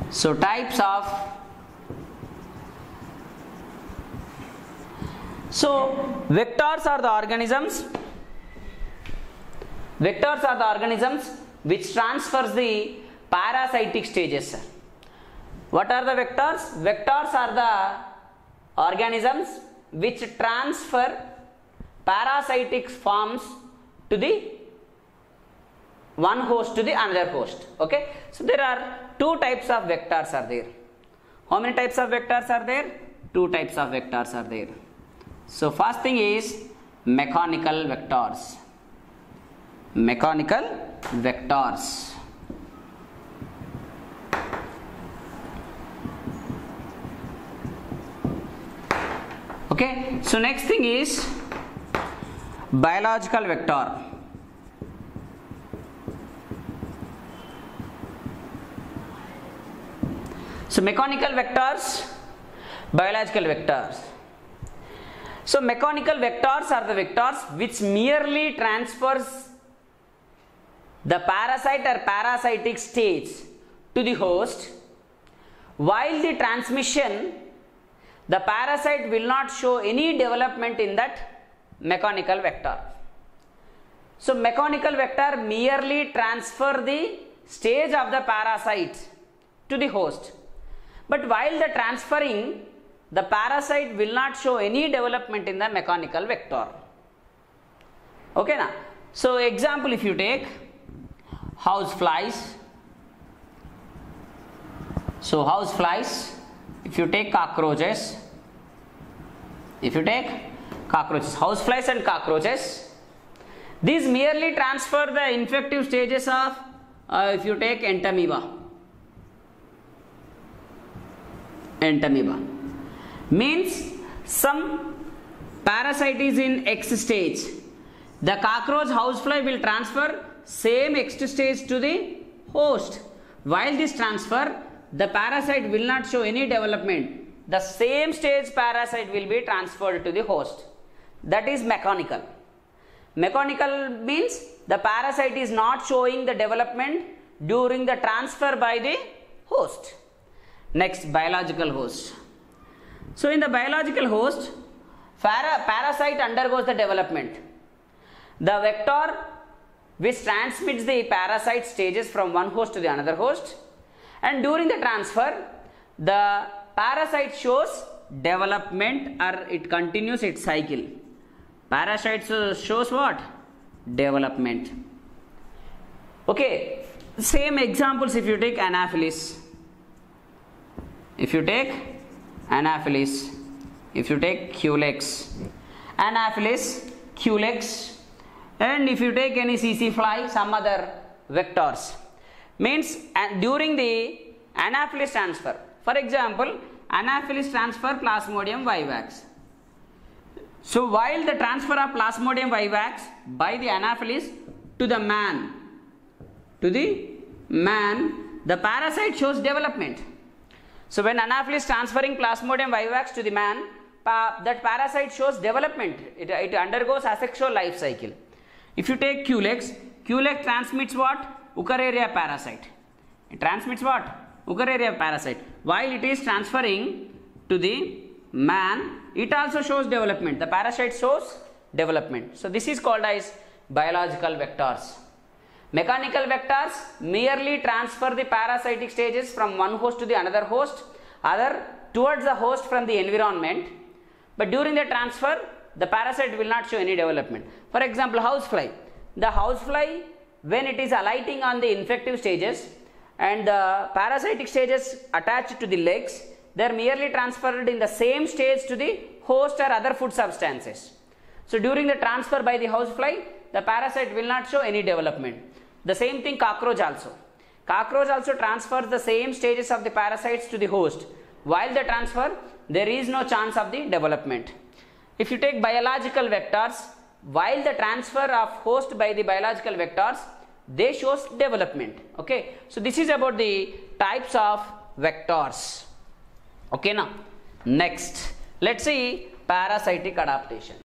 So types of, so vectors are the organisms which transfers the parasitic stages. What are the vectors? Vectors are the organisms which transfer parasitic forms to the one host to the another host. Okay, so there are two types of vectors are there. How many types of vectors are there? Two types of vectors are there. So first thing is mechanical vectors. Mechanical vectors. Okay, so next thing is biological vector. So mechanical vectors, biological vectors. So mechanical vectors are the vectors which merely transfers the parasite or parasitic stage to the host. While the transmission, the parasite will not show any development in that mechanical vector. So mechanical vector merely transfer the stage of the parasite to the host. But while the transferring, the parasite will not show any development in the mechanical vector. Okay na? So example, if you take house flies. So house flies, if you take cockroaches, house flies and cockroaches, these merely transfer the infective stages of, if you take entamoeba. Means some parasite is in X stage. The cockroach housefly will transfer same X stage to the host. While this transfer, the parasite will not show any development. The same stage parasite will be transferred to the host. That is mechanical. Mechanical means the parasite is not showing the development during the transfer by the host. Next, biological host. So in the biological host, parasite undergoes the development. The vector which transmits the parasite stages from one host to the another host, and during the transfer, the parasite shows development or it continues its cycle. Parasite shows what? Development. Okay, same examples if you take Anopheles. If you take Anopheles, if you take Culex, Anopheles, Culex, and if you take any CC fly, some other vectors, means during the Anopheles transfer, for example, Anopheles transfer Plasmodium vivax. So while the transfer of Plasmodium vivax by the Anopheles to the man, the parasite shows development. So when Anopheles transferring Plasmodium vivax to the man, that parasite shows development. It undergoes asexual life cycle. If you take Culex, Culex transmits what? Eukaryoria parasite. It transmits what? Eukaryoria parasite. While it is transferring to the man, it also shows development. The parasite shows development. So this is called as biological vectors. Mechanical vectors merely transfer the parasitic stages from one host to the another host, other towards the host from the environment, but during the transfer, the parasite will not show any development. For example, housefly. The housefly, when it is alighting on the infective stages and the parasitic stages attached to the legs, they are merely transferred in the same stage to the host or other food substances. So during the transfer by the housefly, the parasite will not show any development. The same thing cockroach also. Cockroach also transfers the same stages of the parasites to the host. While the transfer, there is no chance of the development. If you take biological vectors, while the transfer of host by the biological vectors, they shows development. Okay, so this is about the types of vectors. Okay, now next let's see parasitic adaptation.